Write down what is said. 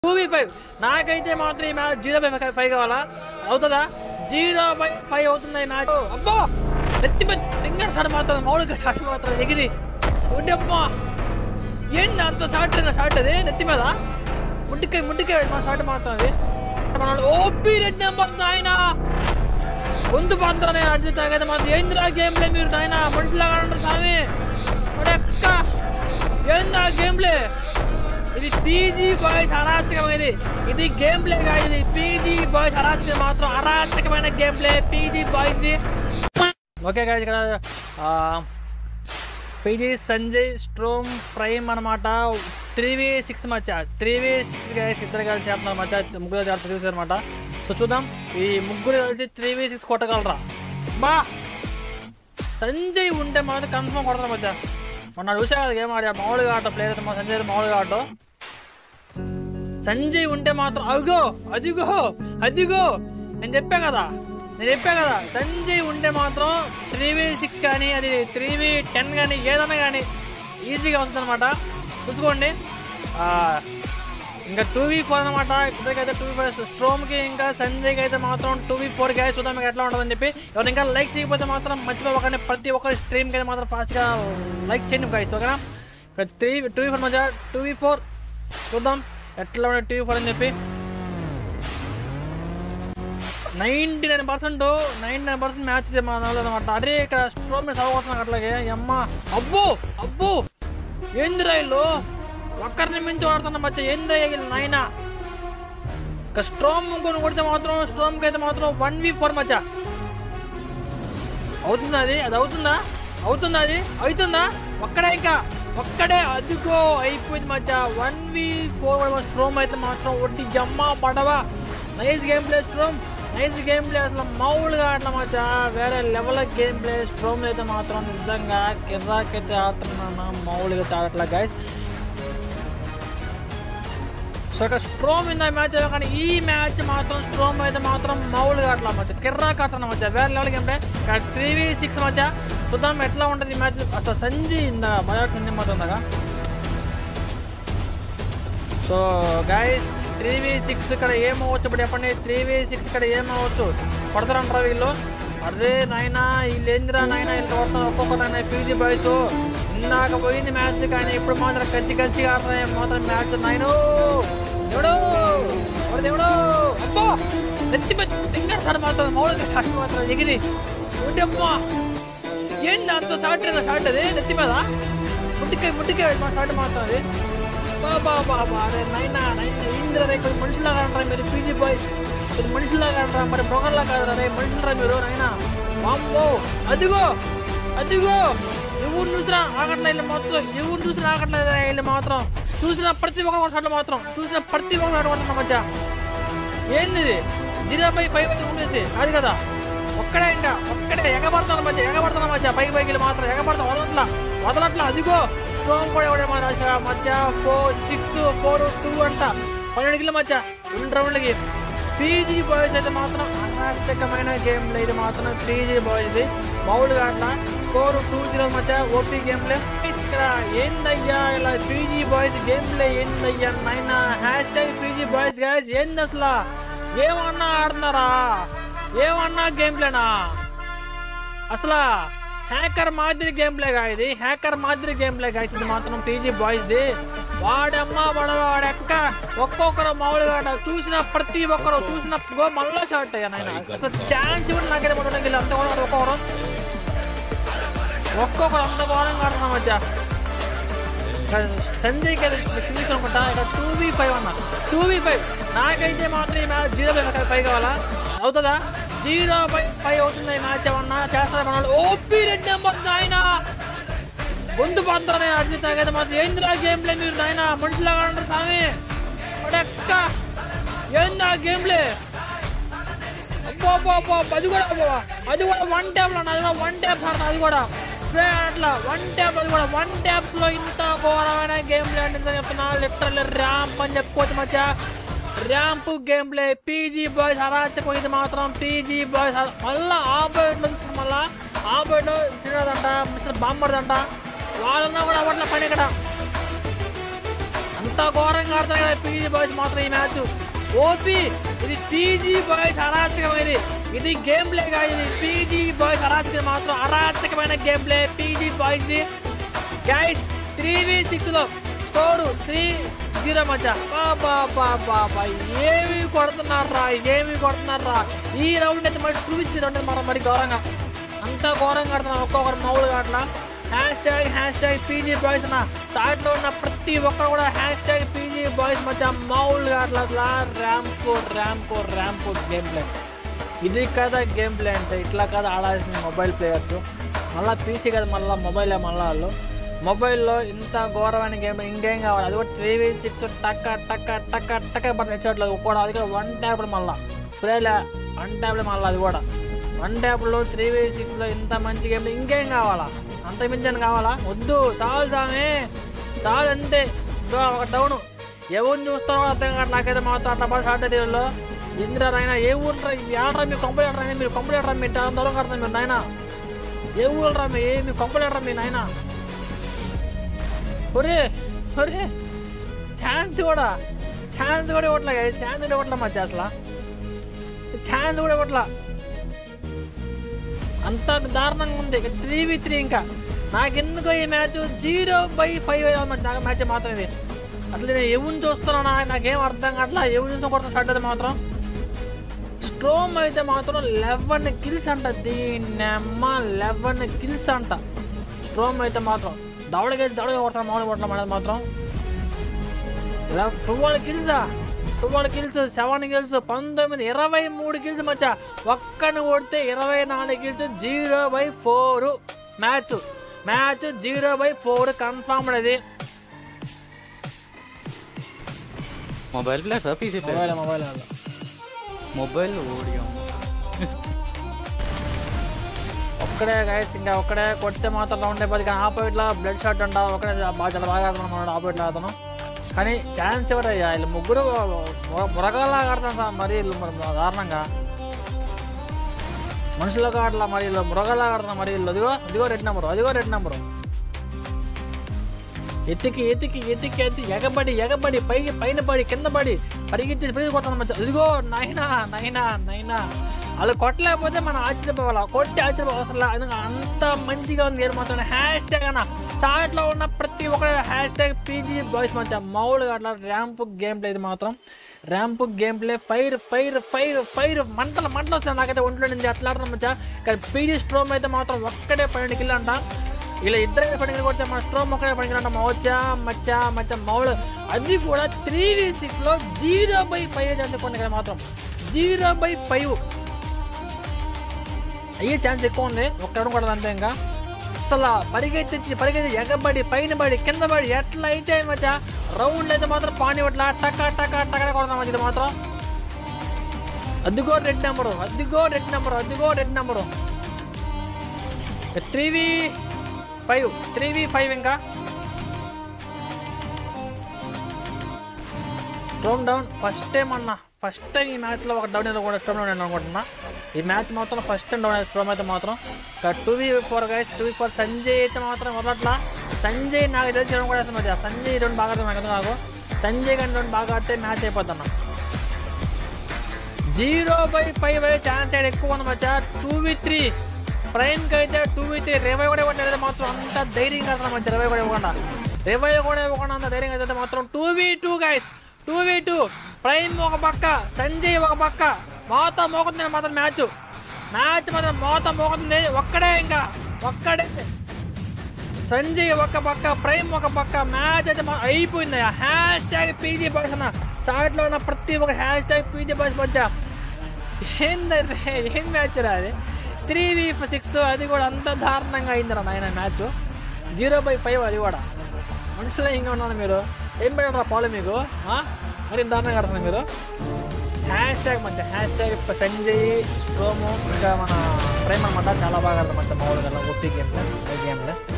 2v5 నాకైతే మాత్రం ఈ మ్యాచ్ 0/5 కావాలా అవుతుందా 0/5 అవుతుంది ఈ మ్యాచ్ అబ్బా నెత్తి ఫింగర్ షాట్ మాత్రం మౌలిక షాట్ మాత్రం ఎగిరి ఉండమ్మా ఏంటి అంత షాట్ అది నెత్తి మీద ముట్టికాయ మా షాట్ మాత్రం అది ఓపీ రెడ్ నెంబర్ ఆయన గొంతు పాత్రనే అర్జున్ తాగైతే మాత్రం ఏంద్రా గేమ్ ప్లే మీరు ఆయన మనుషులాగా అంటారు స్వామి అక్క ఏంద్రా గేమ్ ప్లే ఇది పీజీ బాయ్స్ అరాచకమైనది ఇది గేమ్ ప్లే కాదు ఇది పీజీ బాయ్స్ అరాచకం మాత్రం అరాచకమైన game play PG boys okay guys ఇక్కడ పీజీ సంజయ్ స్ట్రోమ్ ప్రైమ్ అనమాట 3v6 మచ్చ 3v6 గాయ్స్ ఇద్దరు కలిసి చేస్తున్నారు మచ్చ ముగ్గురు చేస్తారు అనమాట సో చూద్దాం ఈ ముగ్గురు కలిసి 3v6 కొట్టగలరా బా సంజయ్ ఉంటే మాత్రం కన్ఫర్మ్ కొడతారు మచ్చ మొన్న చూసా గేమ్ ఆడా మామూలుగా ఆట ప్లేయర్ మా సంజయ్ మామూలుగా ఆట సంజయ్ ఉంటే మాత్రం అదిగో నేను చెప్పా కదా సంజయ్ ఉంటే మాత్రం 3v6 కానీ అది 3v10 కానీ ఏదైనా కానీ ఈజీగా వస్తుంది అనమాట చూసుకోండి ఇంకా 2v4 అనమాట ఇద్దరికైతే 2v4 స్ట్రోమ్కి ఇంకా సంజయ్కి అయితే మాత్రం 2v4 గాయస్ చూద్దాం మీకు ఎట్లా ఉంటుందని చెప్పి ఎవరు ఇంకా లైక్ చేయకపోతే మాత్రం మర్చిపోకండి ప్రతి ఒక్కరి స్ట్రీమ్కి అయితే మాత్రం ఫాస్ట్గా లైక్ చేయండి గాయస్ ఓకేనా ఇక్కడ 2v4 మధ్య 2v4 చూద్దాం ఎట్లా ఉండే 2v4 అని చెప్పి 99% మ్యాచ్ ఇది మా అనమాట అరే ఇక్కడ స్ట్రోమ్ మీద సవగొస్తున్నాను అట్లాగే అమ్మ అబ్బో ఏంది రైలు ఒక్కరిని మించి వాడుతున్న మధ్య ఏంది నాయన ఇక స్ట్రోమ్ ఇంకొని కొడితే మాత్రం స్ట్రోమ్కి అయితే మాత్రం 1v4 మధ్య అవుతుందా అది అవుతుందా ఒక్కడే అదిగో అయిపోయింది మధ్య 1v4 స్ట్రోమ్ అయితే మాత్రం ఒట్టి జమ్మ పడవా నైస్ గేమ్ ప్లే స్ట్రోమ్ అసలు మామూలుగా అట్లా మధ్య వేరే లెవెల్ గేమ్ ప్లే స్ట్రోమ్ అయితే మాత్రం నిజంగా కిర్రాకైతే ఆడుతున్నాను మామూలుగా ఆడట్లా గైస్ సో ఇక్కడ స్ట్రోమ్ ఇందా మ్యాచ్ కానీ ఈ మ్యాచ్ మాత్రం స్ట్రోమ్ అయితే మాత్రం మామూలుగా అట్లా మధ్య కిర్రాక్ ఆడుతున్న మధ్య వేరే లెవెల్ గేమ్ ప్లే ఇక్కడ 3v6 మధ్య చూద్దాం ఎట్లా ఉంటుంది ఈ మ్యాచ్ అసలు సంజయ్ ఇందా మజా సంజయ్ మాత్రం ఉందా సో గైస్ 3v6 ఇక్కడ ఏమవచ్చు ఇప్పుడు చెప్పండి 3v6 ఇక్కడ ఏమవచ్చు కొడతారంటారా వీళ్ళు అదే నాయనా వీళ్ళు ఏందిరా నాయన వీళ్ళు కొడతారు ఒక్కొక్క నాయన పీజీ బాయ్స్ ఇందాక పోయింది మ్యాచ్ కానీ ఇప్పుడు మాత్రం కలిసి ఆడుతున్నాయి మాత్రం మ్యాచ్ నాయను దేవుడు అబ్బో నెత్తి ఫింగర్ షాట్ మాత్రం మౌలిక షాట్ మాత్రం ఎగిరి ఉండమ్మా ఏంటి అంత షాట్ అది నెత్తి మీద ముట్టికాయ మా షాట్ మాత్రం అది బాబా అరే నైనా ఇంద్ర ఇక్కడ మనుషులాగా అంటారా మీరు పీజీ బాయ్స్ మీరు మనుషులాగా అంటారా మరి మొగల్లా కాదురా రే మనుషులరా మీరు నైనా వామ్మో అదిగో ఎవరు చూసినా ఆగట్లే వీళ్ళు మొత్తం వీళ్ళు మాత్రం చూసిన ప్రతి ఒక్కరు షాట్లు మాత్రం మధ్య ఏంటిది 0/5 ఉండేసి కాదు కదా ఒక్కడే ఎగబడుతున్న మధ్య పైకి మాత్రం వదలట్లా అదిగో స్ట్రోమ్ కూడా మధ్య 4-6-4-2 అంట 12 కిలో మధ్య 2 రౌండ్లకి పీజీ బాయ్స్ అయితే మాత్రం అనార్థకమైన గేమ్ ప్లే ఇది మాత్రం పీజీ బాయ్స్ మామూలుగా అట్లా 4-2-0 మధ్య ఓపీ గేమ్ ప్లే ఇక్కడ ఏందయ్యా ఇలా పీజీ బాయ్స్ గేమ్ ప్లే ఏందయ్యా నైనా #పీజీ బాయ్స్ గాయ్స్ ఏంది అసలు ఏమన్నా ఆడుతున్నారా ఏమన్నా గేమ్ ప్లేనా అసలు హ్యాకర్ మాదిరి గేమ్ ప్లే గా ఇది ఇది మాత్రం పీజీ బాయ్స్ ది వాడమ్మా వాడెక్క ఒక్కొక్కరు మామూలుగా చూసిన ప్రతి ఒక్కరు చూసిన మళ్ళా షాట్ అయ్యా నాయన అసలు ఛాన్స్ కూడా నాకైతే మొదటి అంత కూడా ఒక్కొక్కరు అంత ఘోరంగా ఆడుతున్నా మధ్య సంజయ్కి ఫినిష్ అనుకుంటా ఇక్కడ 2v5 అన్నా 2v5 నాకైతే మాత్రం ఈ మ్యాచ్ 0/5 కావాలా అవుతుందా 0/5 అవుతుంది ఈ మ్యాచ్ ఏమన్నా చేస్తారు ఓపీ రెడ్ నెంబర్ ఆయన గొంతు పాత్రనే అర్జున్ తాగైతే మాత్రం ఏంద్రా గేమ్ ప్లే మీరు ఆయన మనుషులాగా అంటారు స్వామి అక్క ఏందా గేమ్ ప్లే అబ్బో అది కూడా 1 ట్యాప్ లో అది 1 ట్యాప్ సార్ అది కూడా అట్లా 1 ట్యాప్ అది కూడా 1 ట్యాప్స్ లో ఇంత ఘోరమైన గేమ్ ప్లే అంటే చెప్తున్నా లిటరల్లీ ర్యాంప్ అని చెప్పుకోవచ్చు మధ్య ramp game play PG boys అరాచకం ఇది మాత్రం పీజీ బాయ్స్ మళ్ళీ ఆ బయటలో తినదంట మిస్టర్ బాంబర్దంట వాళ్ళన్నా కూడా అవ్వట్ల పని ఇక్కడ అంత ఘోరంగా ఆడుతున్నారు కదా పీజీ బాయ్స్ మాత్రం ఈ మ్యాచ్. ఓపీ ఇది పీజీ బాయ్స్ అరాచకమైనది. ఇది గేమ్ ప్లే కాదు, ఇది పీజీ బాయ్స్ అరాచకం మాత్రం అరాచకమైన గేమ్ ప్లే పీజీ బాయ్స్ ది గైస్. 3v6 లో స్కోరు 3-0 మధ్య. బాబా ఏమి కొడుతున్నారా, ఏమి కొడుతున్నారా. ఈ రౌండ్ అయితే మరి 2v3 రౌండ్ మనం మరి ఘోరంగా అంత ఘోరంగా ఆడుతున్నాం. ఒక్కొక్కరు మౌలుగా అట్లా హ్యాష్ పీజీ బాయ్స్ అన్న స్టార్ట్లో ఉన్న ప్రతి ఒక్కరు కూడా పీజీ బాయ్స్ మధ్య మౌలుగా అట్లా ర్యాంపు గేమ్ ప్లే. ఇది కదా గేమ్ ప్లే అంటే, ఇట్లా కదా ఆడాల్సింది మొబైల్ ప్లేయర్స్. మళ్ళీ పీసీ కదా మళ్ళీ మొబైలే. మళ్ళీ వాళ్ళు మొబైల్లో ఇంత ఘోరమైన గేమ్ ఇంకేం కావాలి. అది కూడా 3v6 టక్క బట్టి వచ్చేట్లేదు కూడా. అది కూడా 1 ట్యాప్ మళ్ళీ ప్లేలే 1 ట్యాప్లో మళ్ళీ అది కూడా 1 ట్యాప్లో 3v6లో ఇంత మంచి గేమ్ ఇంకేం కావాలా? అంత మించని కావాలా? వద్దు, చాలు సామే చాలు అంతే. ఒక డౌను ఎవరిని చూస్తారో అర్థం కాదు నాకైతే మాత్రం. అట్లా బాగా షార్ట్ డీల్లో ఇందిరా నాయన ఏ ఊరు ఆడరా మీరు కంపెనీ ఆడరా, మీరు కంపెనీ ఆడరా, మీరు దొరం కడతాం మీరు నాయన. ఏ ఊరు రా మీ కంపెనీ ఆడరా మీ నాయన. ఒరే ఛాన్స్ కూడా ఇవ్వట్లే, ఛాన్స్ కూడా ఇవ్వట్లే మధ్య. అసలు ఛాన్స్ కూడా ఇవ్వట్లా, అంత దారుణంగా ఉంది. 3v3 ఇంకా నాకెందుకో ఈ మ్యాచ్ 0/5 మ్యాచ్ మాత్రం ఇది. అట్లా నేను ఎవరిని చూస్తున్నానా నాకేం అర్థం కావట్లా. ఎవరిని చూసిన కొడుతున్న స్టార్ట్ అయితే మాత్రం స్ట్రోమ్ అయితే మాత్రం 11 kills అంట. దీన్నమ్మ 11 kills అంట స్ట్రోమ్ అయితే మాత్రం. దవడగా కొడతాను మామూలు కొట్టడం అనేది మాత్రం. 12 kills 7 kills 19 23 kills మధ్య. ఒక్కని కొడితే 24 kills. 0/4 match 0/4 confirmed. అది mobile player sir PC player? Mobile ఓడియో ఒక్కడే గైస్, ఇంకా ఒక్కడే కొడితే మాత్రం రౌండ్ అయిపోతుంది. కానీ ఆపోజిట్లో బ్లడ్ షాట్ అంట. ఒకడే చాలా బాగా ఆడుతున్నాడు ఆపోజిట్లో అతను. కానీ ఛాన్స్ ఎవరయ్యా, వీళ్ళు ముగ్గురు మురగాల్లాగా ఆడుతాను సార్. మరి వీళ్ళు దారుణంగా మనుషులకు ఆడలా, మరి వీళ్ళు మురగాల్లాగా ఆడుతున్నారు. మరి వీళ్ళు అదిగో రెడ్ నెంబరు ఎత్తికి ఎగబడి పైన పడి కింద పడి పరిగెత్తి కొట్టాను మంచి. అదిగో నైనా వాళ్ళు కొట్టలేకపోతే మనం ఆశ్చర్యపోవాలా, కొట్టి ఆశ్చర్యపోవసలా. అంత మంచిగా ఉంది గేమ్ మాత్రం. హ్యాష్ అన్న స్టార్ట్లో ఉన్న ప్రతి ఒక్కరు పీజీ బాయ్స్ మధ్య మామూలుగా అట్లా ర్యాంప్ గేమ్ ప్లే. ఇది మాత్రం ర్యాంప్ గేమ్ ప్లే. ఫైర్ మంటలు వస్తాయి నాకైతే ఒంట్లో నుంచి అట్లా ఆడడం మధ్య. కానీ పీజీ స్ట్రోమ్ అయితే మాత్రం ఒక్కడే 12 kills అంట. ఇలా ఇద్దరే 12 kills కొడితే మన స్ట్రోమ్ ఒక్కడే 12 kills అంట. మచ్చ మామూలు. అది కూడా 3v6లో 0/5 అనుకోండి కదా మాత్రం. 0/5 అయ్యే ఛాన్స్ ఎక్కువ ఉంది. ఒక్కడం కూడా అంతే. ఇంకా అసలు పరిగెత్తి ఎగబడి పైన పడి కింద పడి ఎట్లా అయితే మధ్య రౌండ్లు అయితే మాత్రం పాని పట్ల టక్క కొడదాం మధ్య మాత్రం. అదిగో రెడ్ నెంబరు 3v5 ఇంకా స్ట్రోమ్ డౌన్. ఫస్ట్ టైం ఈ మ్యాచ్లో ఒక డౌన్ కూడా స్ట్రోమ్ డౌన్ అనుకుంటున్నా. ఈ మ్యాచ్ మాత్రం ఫస్ట్ టైం డౌన్ స్ట్రోమ్ అయితే మాత్రం. 2v4 guys. 2v4 సంజయ్ అయితే మాత్రం మొదట్లా. సంజయ్ నాకు తెలిసి కూడా వేస్తాను మధ్య. సంజయ్ 2 బాగా ఆడుతుంది నాకు. సంజయ్ కానీ 2 బాగా ఆడితే మ్యాచ్ అయిపోతున్నా. 0/5 ఛాన్స్ అయితే ఎక్కువ ఉంది మధ్య. 2v3 ప్రైమ్కి అయితే 2v3 రివైవ్ కూడా ఇవ్వట్లేదు మాత్రం. అంత ధైర్యంగా ఆడుతున్నా మధ్య. రివైవ్ కూడా ఇవ్వకుండా అంత ధైర్యంగా అయితే మాత్రం. 2v2 guys. 2v2 ప్రైమ్ ఒక పక్క, సంజయ్ ఒక పక్క. మోత మోగుతుంది మాత్రం మ్యాచ్ మాత్రం మోత మోగుతుంది. ఒక్కడే సంజయ్ ఒక పక్క, ప్రైమ్ ఒక పక్క. మ్యాచ్ అయితే అయిపోయింది. పీజీ బాయ్స్ అన్న స్టార్ట్లో ఉన్న ప్రతి ఒక్క పీజీ బాయ్స్ మధ్య. ఏం మ్యాచ్ రా అది. 3v6 అది కూడా అంత దారుణంగా అయిందిరా నాయన మ్యాచ్. 0/5 అది కూడా. మనుషులే ఇంకా ఉన్నాను మీరు. ఏం పెట్టారా పాలు మీకు? మరి దారుణంగా ఆడుతున్నారు మీరు. మధ్య సంజయ్ స్ట్రోము ఇంకా మన ప్రేమ అనమాట. చాలా బాగా ఆడతాం మధ్య మామూలుగా ఒట్టి గేమ్లో.